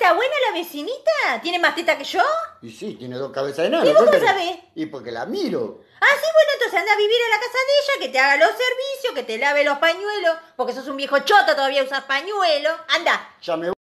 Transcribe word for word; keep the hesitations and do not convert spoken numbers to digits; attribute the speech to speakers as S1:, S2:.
S1: ¿Está buena la vecinita? ¿Tiene más teta que yo?
S2: Y sí, tiene dos cabezas de nano.
S1: ¿Y vos
S2: ¿qué
S1: cómo
S2: querés?
S1: sabés?
S2: Y porque la miro.
S1: Ah, sí, bueno, entonces anda a vivir en la casa de ella, que te haga los servicios, que te lave los pañuelos, porque sos un viejo choto, todavía usas pañuelos. Anda.
S2: Ya me